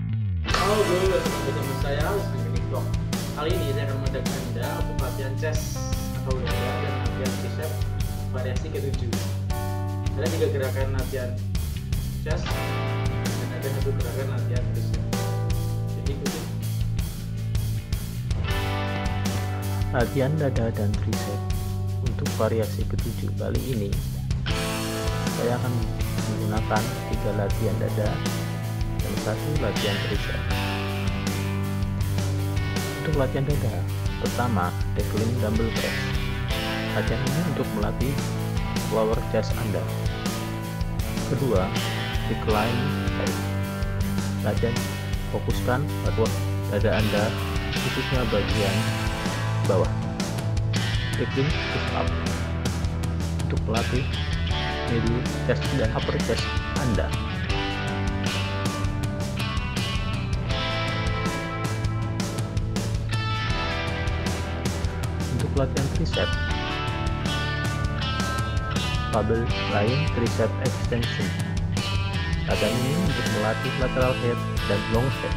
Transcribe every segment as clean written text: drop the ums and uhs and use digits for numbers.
Halo dulu bersama saya Vlog. Kali ini saya akan mengajak Anda untuk latihan chest atau dada dan latihan tricep variasi ke-7. Ada 3 gerakan latihan chest dan ada 1 gerakan latihan tricep. Jadi ikuti. Latihan dada dan tricep untuk variasi ke-7 kali ini saya akan menggunakan 3 latihan dada dan 1 latihan tricep. Untuk latihan dada, pertama decline dumbbell press. Latihan ini untuk melatih lower chest Anda. Kedua, decline leg. Latihan fokuskan otot dada Anda, khususnya bagian bawah. Decline push up untuk melatih middle chest dan upper chest Anda. Untuk latihan tricep, barbell line tricep extension. Latihan ini untuk melatih lateral head dan long head.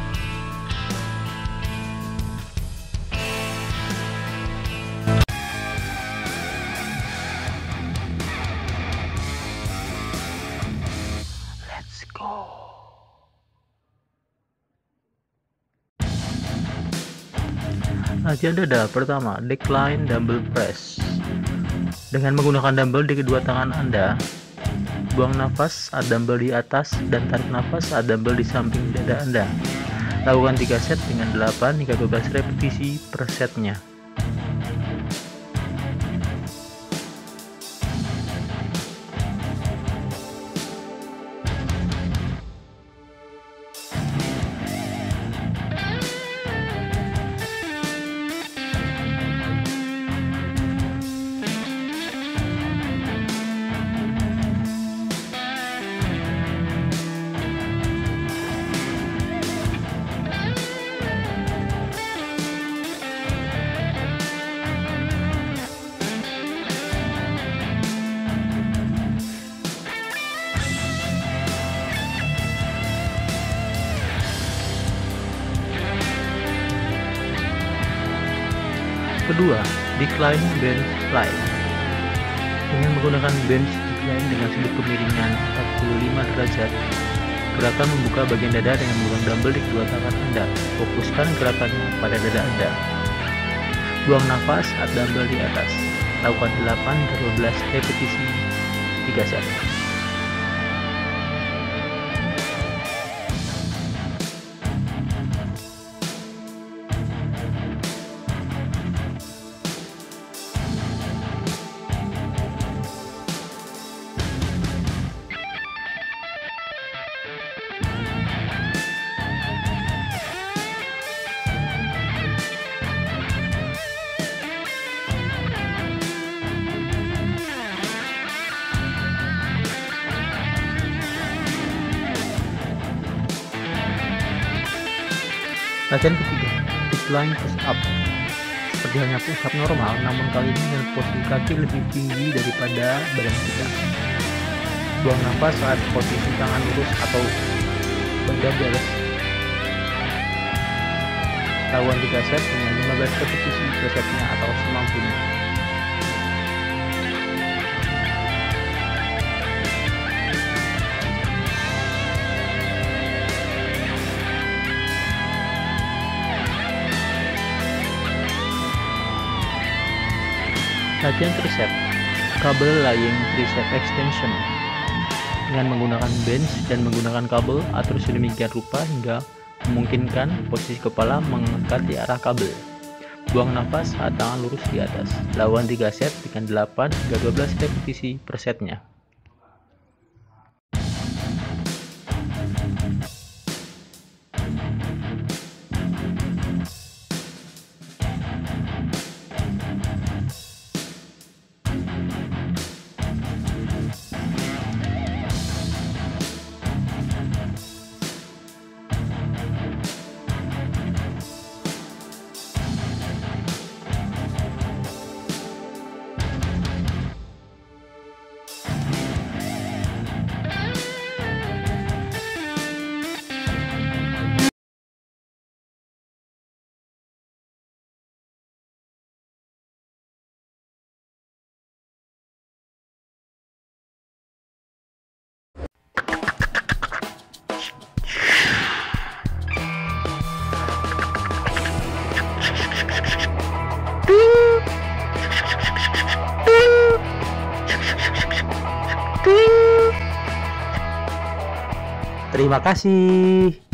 Let's go. Latihan dada pertama, decline dumbbell press. Dengan menggunakan dumbbell di kedua tangan Anda, buang nafas saat dumbbell di atas dan tarik nafas saat dumbbell di samping dada Anda. Lakukan 3 set dengan 8 hingga 12 repetisi per setnya. Kedua, decline bench fly. Dengan menggunakan bench decline dengan sudut kemiringan 45 derajat, gerakan membuka bagian dada dengan menggunakan dumbbell di kedua tangan Anda. Fokuskan gerakannya pada dada Anda. Buang nafas saat dumbbell di atas. Lakukan 8 hingga 12 repetisi 3 set. Latihan ketiga, decline push up. Seperti hanya push up normal, namun kali ini dengan posisi kaki lebih tinggi daripada badan kita. Buang nafas saat posisi tangan lurus atau badan di atas. Lakukan 3 set dengan 15 repetisi per setnya atau semampunya. Latihan tricep, kabel lying tricep extension. Dengan menggunakan bench dan menggunakan kabel, atur sedemikian rupa hingga memungkinkan posisi kepala mengangkat di arah kabel. Buang nafas saat tangan lurus di atas. Lakukan 3 set dengan 8 hingga 12 repetisi per setnya. Terima kasih.